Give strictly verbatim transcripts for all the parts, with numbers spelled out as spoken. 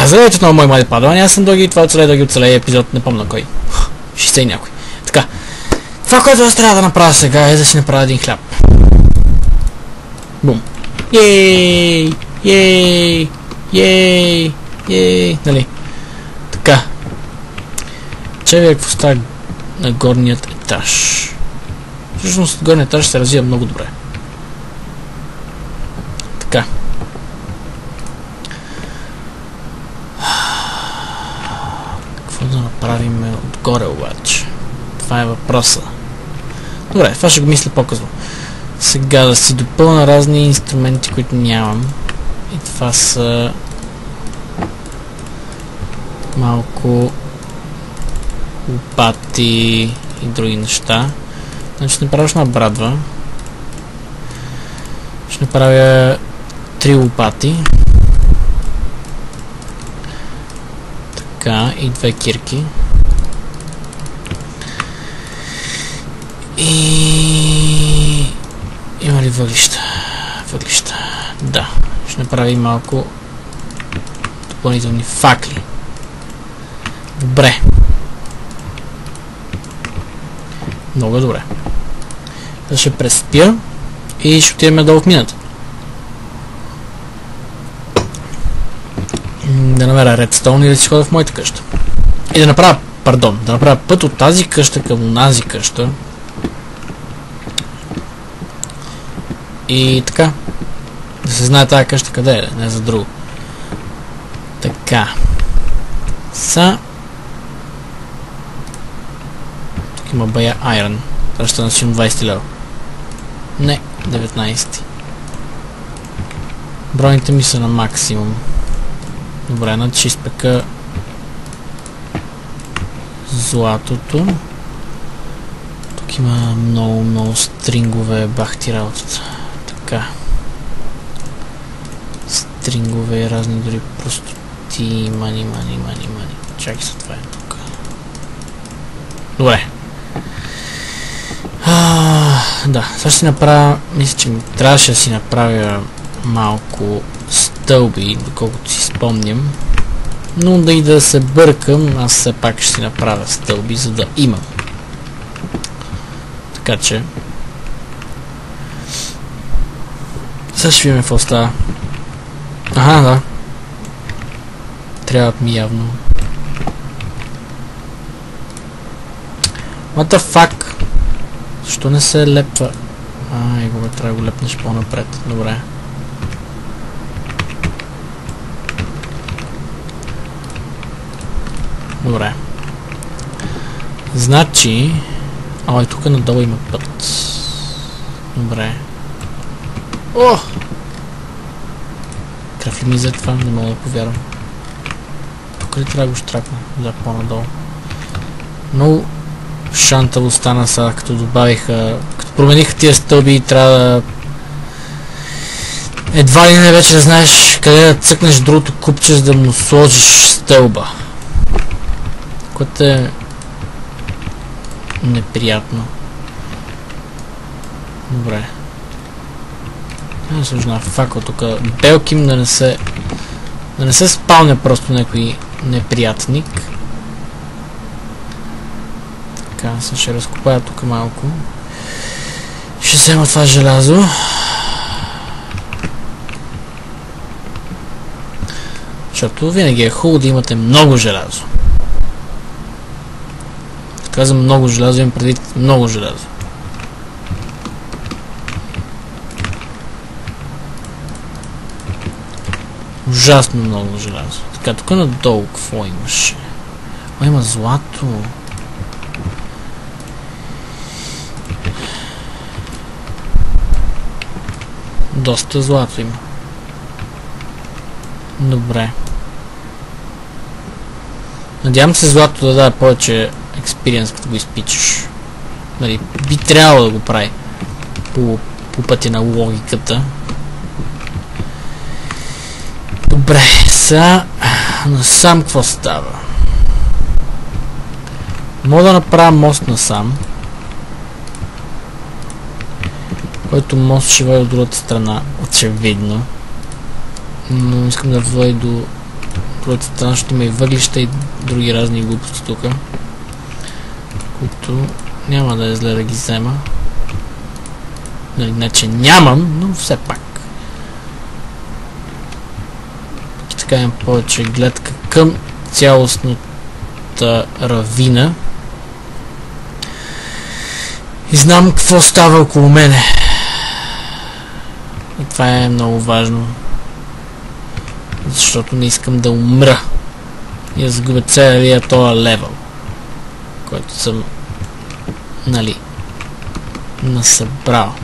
Здравейте отново, мои млади падовани, аз съм Доги и това оцелее Доги оцелее епизод, не помня кой. шейсет и някой. Така, това, което аз трябва да направя сега е да си направя един хляб. Бум. Йей! Йей! Йей! Йей! Нали? Така. Чевия какво става на горният етаж. Всъщност горният етаж се развива много добре. Така. Какво да направим отгоре обаче? Това е въпроса. Добре, това ще го мисля по-късно. Сега да си допълна разни инструменти, които нямам. И това са малко лопати и други неща. Значи ще направя една брадва. Ще направя три лопати. Така, и две кирки. И... има ли въглища? Въглища. Да. Ще направим малко допълнителни факли. Добре. Много добре. Да ще преспя и ще отидем долу в мината. Да намеря редстоун и да си ходя в моята къща. И да направя, пардон, да направя път от тази къща към онази къща. И така. Да се знае тази къща къде е, не за друго. Така. Са. Тук има бая айрон. Това ще насим двайсет лева. Не, деветнайсет. Броните ми са на максимум. Добре, значи ще изпека златото. Тук има много, много стрингове, бахти работата. Така. Стрингове и разни дори простоти. Мани, мани, мани, мани. Чакай се, това е тук. Добре. А, да, сега ще си направя, мисля, че трябваше да си направя малко стълби, доколкото си спомням. Но да и да се бъркам, аз все пак ще си направя стълби, за да имам. Така че... сега ще видим какво става. Аха, да. Трябват ми явно. What the fuck? Защо не се лепва? А, его бе, трябва да го лепнеш по-напред. Добре. Добре. Значи... а, и тук надолу има път. Добре. О! Кръв ли ми за това? Не мога да повярвам. Тук ли трябва да го штракна? Да, по-надолу. Много шантаво стана сега, като добавиха... като промениха тия стълби и трябва да... едва ли не вече да знаеш къде да цъкнеш другото купче, за да му сложиш стълба. Което е... неприятно. Добре. Да сложна факел тук. Белким да не се... да не се спалня просто някой неприятник. Така, сега ще разкопая тук малко. Ще взема това желязо. Защото винаги е хубаво да имате много желязо. Казвам много желязо, имам предвид много желязо. Ужасно много желязо. Така, тук надолу какво имаше? О, има злато. Доста злато има. Добре. Надявам се злато да даде повече експириенс, като го изпичаш. Нали, би трябвало да го прави по, по пътя на логиката. Добре, сега насам какво става? Мога да направя мост насам, който мост ще води от другата страна, очевидно. Но искам да води до другата страна, защото има и въглища и други разни глупости тук, които няма да е зле да ги взема. Нали, не че нямам, но все пак. И така имам повече гледка към цялостната равина. И знам какво става около мене. И това е много важно. Защото не искам да умра. И да загубя целия този левел, който съм, нали, насъбрал.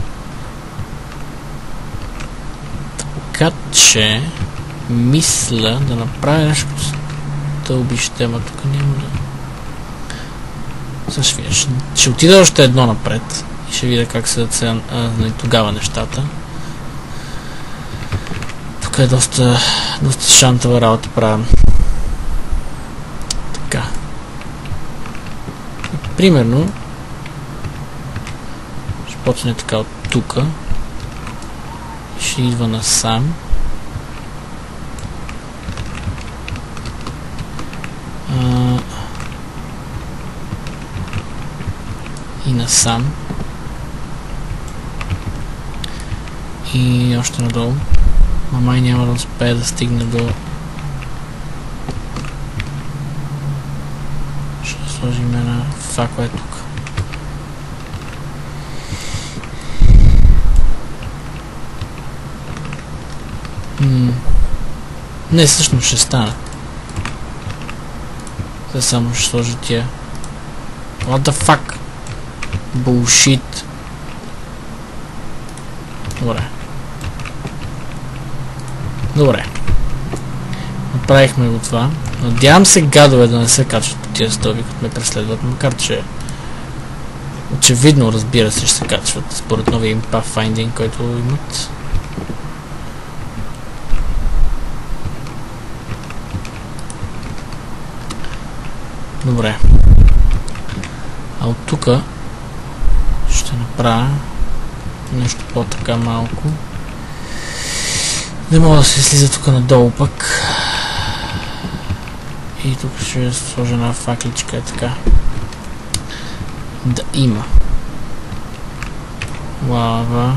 Така че мисля да направя нещо да обища, ама тук няма да... Също вие, ще, ще отида още едно напред и ще видя как се да тогава нещата. Тук е доста, доста шантова работа правим. Така. И, примерно ще почне така от тука. Ще идва насам. А, и насам. И още надолу. Мамай няма да успее да стигне до... Ще сложим на това, което е тук. М Не, всъщност ще стане. Сега само ще сложа тия. What the fuck? Bullshit. Добре. Добре. Направихме го това. Надявам се гадове да не се качват по тия стълби, като ме преследват, макар че очевидно, разбира се, ще се качват според новия им pathfinding, който имат. Добре. А от тука ще направя нещо по-така малко. Не мога да се слиза тук надолу пък. И тук ще сложа една факличка, е така. Да има. Лава.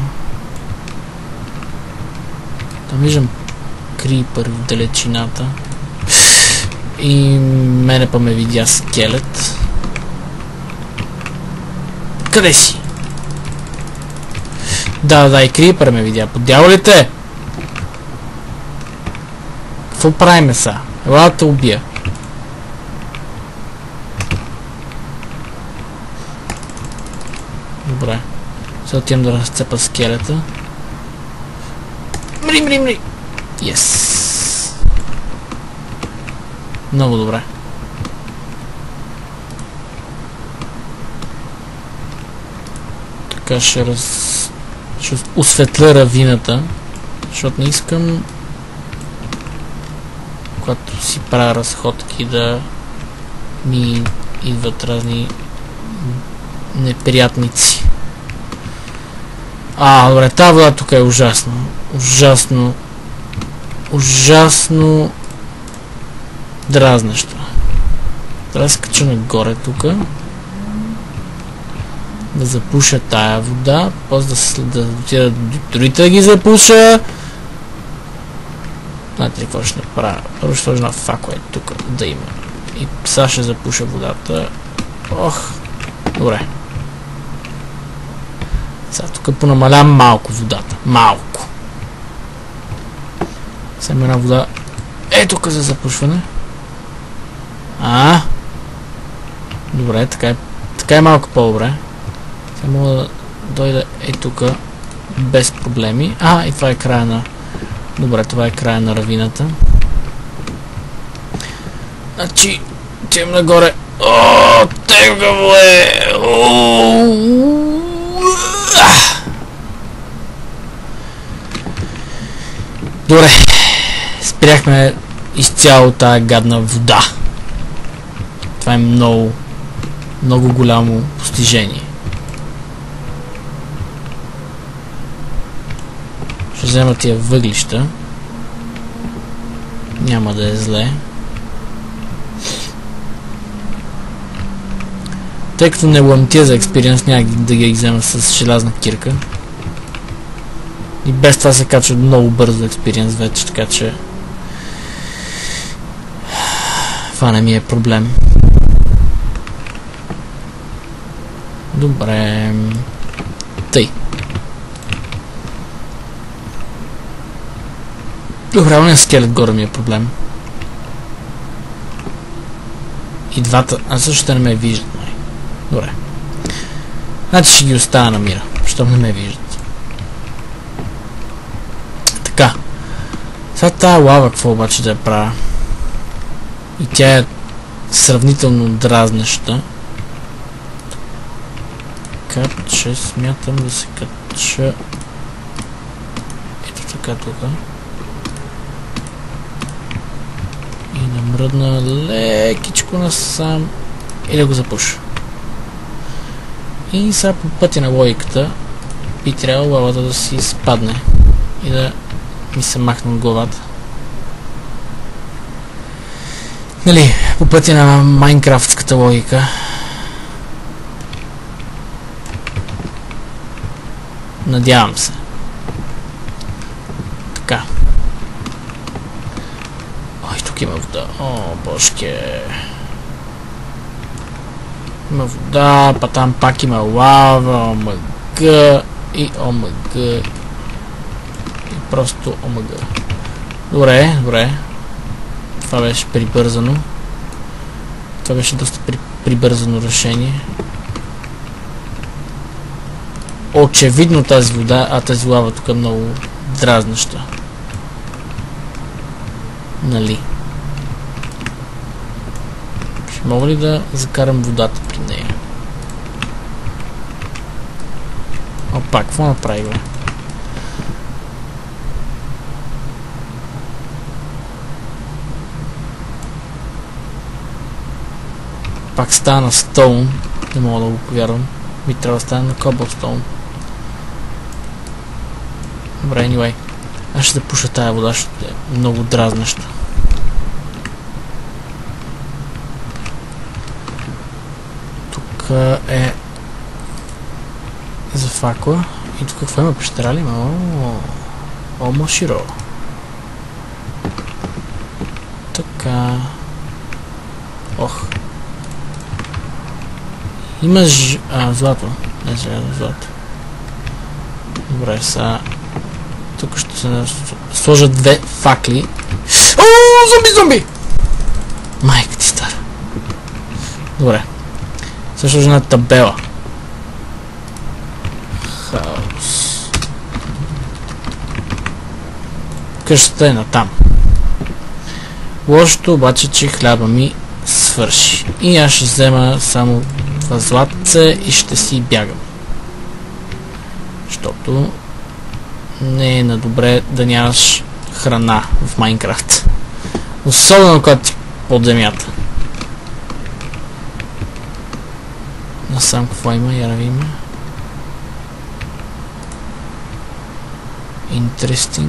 Там виждам крипър в далечината. И мене па ме видя скелет. Къде си? Да, да, и крипър ме видя. По дяволите! Какво правиме са? Ела да те убия. Добре. Сега отивам да разцепа скелета. Мри, мри, мри! Yes! Много добре. Така ще раз... ще осветля равината, защото не искам, когато си правя разходки, да ми идват разни неприятници. А, добре, тази вода тук е ужасно. Ужасно. Ужасно дразнещо. Трябва да се кача нагоре тук. Да запуша тая вода. После да се да отида дорите да ги запуша. Знаете ли какво ще направя? Първо ще сложа на факла е тук да има. И сега ще запуша водата. Ох. Добре. Сега тук понамалям малко водата. Малко. Сега една вода. Е тук за запушване. А. Добре, така е, така е малко по-добре. Сега мога да дойда е тук без проблеми. А, и това е края на... Добре, това е края на равината. Значи, тем нагоре. О, тегаво е! Добре, спряхме изцяло тая гадна вода. Това е много, много голямо постижение. Ще взема тия въглища. Няма да е зле. Тъй като не ламтия за експириенс, няма да ги взема с желязна кирка. И без това се качва много бързо експириенс вече, така че това не ми е проблем. Добре. Тъй. Добре, он е скелет горе ми е проблем. И двата... А също не ме виждат, май. Добре. Значи ще ги оставя на мира, защото не ме виждат. Така. Сега тая лава, какво обаче да я правя? И тя е сравнително дразнеща. Така че смятам да се кача... Ето така тук. И да мръдна лекичко насам и да го запуша. И сега по пътя на логиката би трябвало лавата да си спадне и да ми се махне от главата. Нали, по пътя на майнкрафтската логика. Надявам се. Така. Ой, тук има вода. О, божке. Има вода, па там пак има лава, омг и омг. И просто омг. Добре, добре. Това беше прибързано. Това беше доста при, прибързано решение. Очевидно тази вода, а тази лава тук е много дразнеща. Нали? Ще мога ли да закарам водата при нея? Опа, какво направи, бе? Пак става на стоун. Не мога да го повярвам. Ми трябва да стане на коблстоун. Добре, anyway. Аз ще запуша тая вода, ще е много дразнеща. Тук е за факла. И тук какво има? Пещера ли има? О, Моширо. Така. Ох. Има ж... А, злато. Не сега злато. Добре, сега... Тук ще се сложат две факли. О, зомби, зомби! Майка ти стара. Добре. Сега ще една табела. Хаос. Къщата е натам. Лошото обаче, че хляба ми свърши. И аз ще взема само това златце и ще си бягам. Защото не е на добре да нямаш храна в Майнкрафт. Особено когато ти под земята. Насам какво има? Я да видим. Interesting.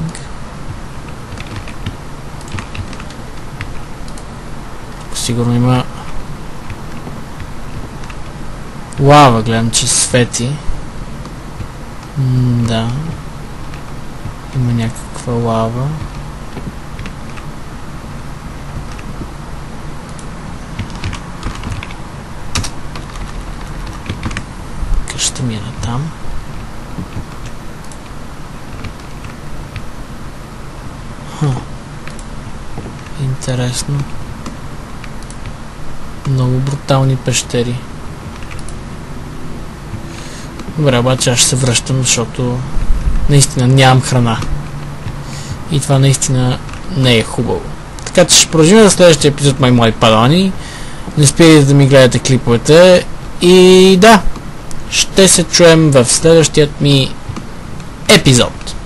Сигурно има лава, гледам, че свети. М да. Има някаква лава. Къща ми е натам. Ха. Интересно. Много брутални пещери. Добре, обаче аз ще се връщам, защото наистина нямам храна. И това наистина не е хубаво. Така че ще продължим за следващия епизод, мои млади падани. Не спирайте да ми гледате клиповете. И да, ще се чуем в следващият ми епизод.